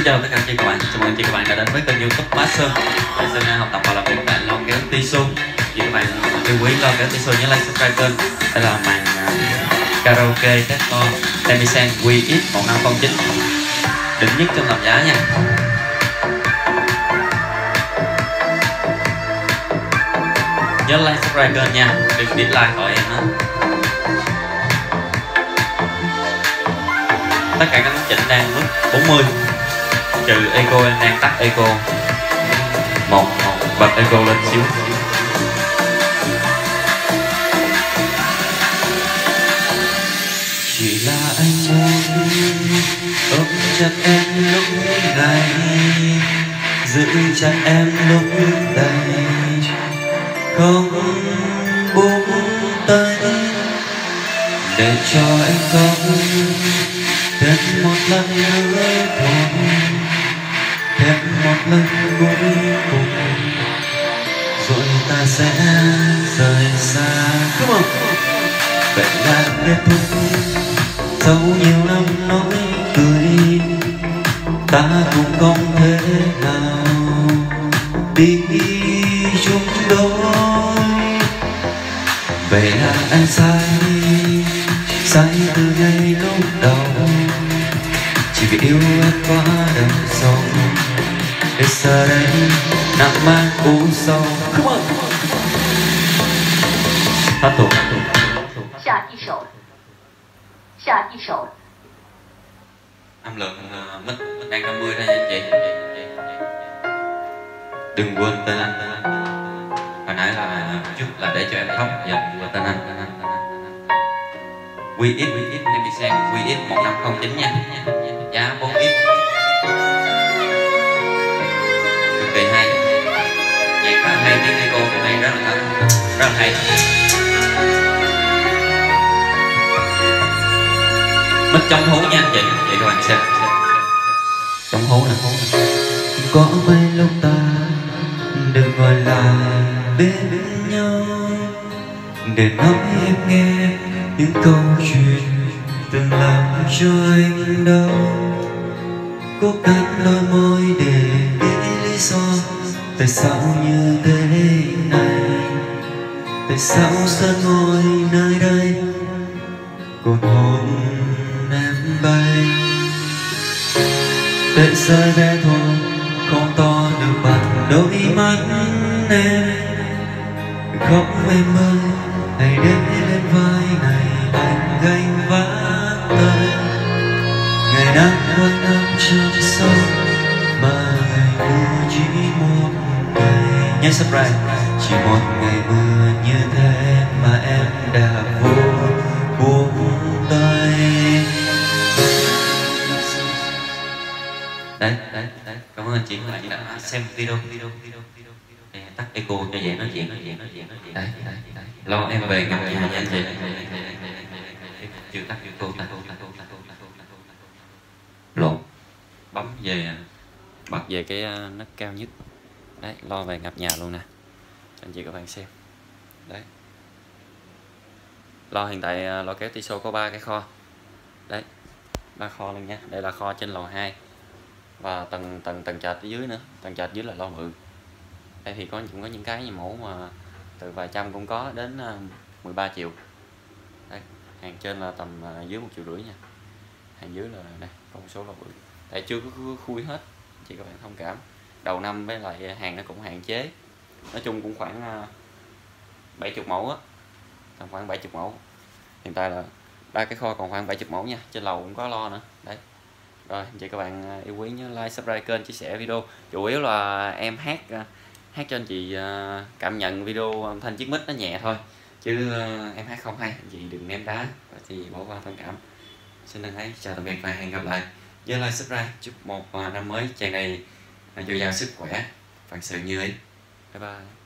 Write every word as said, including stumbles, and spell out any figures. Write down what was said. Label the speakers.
Speaker 1: chào tất cả anh chị các bạn, chào mừng anh chị các bạn đã đến với kênh YouTube Master. Tại xin học tập và làm việc tại Lo Kéo Tissot. Chị các bạn yêu quý Lo Kéo Tissot nhớ like subscribe kênh. Đây là màn uh, karaoke techno Emisen quy ích một năm không chín đỉnh nhất trong tầm giá nha. Nhớ like subscribe kênh nha, đừng dislike khỏi em đó. Tất cả các nút chỉnh đang mức bốn mươi, trừ eco em đang tắt eco một một bật eco lên xíu.
Speaker 2: Chỉ là anh muốn ôm chặt em lúc này, giữ chặt em lúc này, không buông tay, để cho anh khóc thêm một lần nữa thôi, thêm một lần cuối cùng, rồi ta sẽ rời xa. Come on. Vậy là kết thúc sau nhiều năm nói cười, ta cũng không thể nào đi chung đôi. Vậy là anh sai, sai từ ngay lúc đầu, chỉ vì yêu em quá đậm sâu, để giờ đây nặng mang u sầu. Come on.
Speaker 1: Hết tục.
Speaker 3: 下一首，下一首。
Speaker 1: Âm lượng uh, mít đang năm mươi đây nha anh chị. Đừng quên tên anh. Hồi nãy là chút là để cho em khóc, giờ quên tên anh. quy ích Emisen quy ích một năm không chín nha, giá bốn x. Cực kỳ hay, nhạc rất là hay, tiếng eco cũng hay, rất là rất là hay. Mít chống hú nha anh chị, vậy các bạn xem. Chống hú nè.
Speaker 2: Có mấy lúc ta đừng ngồi lại bên nhau, để nói em nghe những câu chuyện từng làm cho anh đau. Cố cắn đôi môi để biết lý do tại sao như thế này, tại sao sân ngồi nơi đây còn hồn em bay. Để rơi bé thôi, không to được bằng đôi mắt em. Khóc em ơi, hãy để lên vai này anh gánh vác tay. Ngày nắng quanh năm trong sâu, mà ngày mưa chỉ một ngày.
Speaker 1: Nhớ subscribe.
Speaker 2: Chỉ một ngày mưa như thế mà em đã vô buông tay.
Speaker 1: Đấy, đấy, đấy. Cảm ơn anh chị các bạn đã xem video. Để tắt eco cho dễ nói chuyện, nói chuyện, nói chuyện, nói chuyện. Đấy, đấy, đấy. Lo em về gặp nhà nha anh chị. Chưa tắt eco ta. Lộn. Bấm về, bật về cái nấc cao nhất. Đấy, lo về gặp nhà luôn nè. Cho anh chị các bạn xem. Đấy. Lo hiện tại Lo Kéo Tissot có ba cái kho. Đấy. Ba kho luôn nha. Đây là kho trên lầu hai. Và tầng tầng tầng trệt ở dưới nữa, tầng trệt dưới là lo bự. Đây thì có cũng có những cái mẫu mà từ vài trăm cũng có đến mười ba triệu. Đây, hàng trên là tầm dưới một triệu rưỡi nha. Hàng dưới là đây, có một số lo bự. Tại chưa có khui hết, chị các bạn thông cảm. Đầu năm với lại hàng nó cũng hạn chế. Nói chung cũng khoảng bảy mươi mẫu á. Tầm khoảng bảy mươi mẫu. Hiện tại là ba cái kho còn khoảng bảy mươi mẫu nha, trên lầu cũng có lo nữa. Đấy. Rồi, anh chị các bạn yêu quý nhớ like, subscribe kênh, chia sẻ video. Chủ yếu là em hát hát cho anh chị cảm nhận video âm thanh chiếc mic nó nhẹ thôi. Chứ em hát không hay, anh chị đừng ném đá thì bỏ qua thông cảm. Xin thân ái, chào tạm biệt và hẹn gặp lại. Nhớ like, subscribe, chúc một năm mới tràn đầy dồi dào sức khỏe, vạn sự như ý. Bye bye.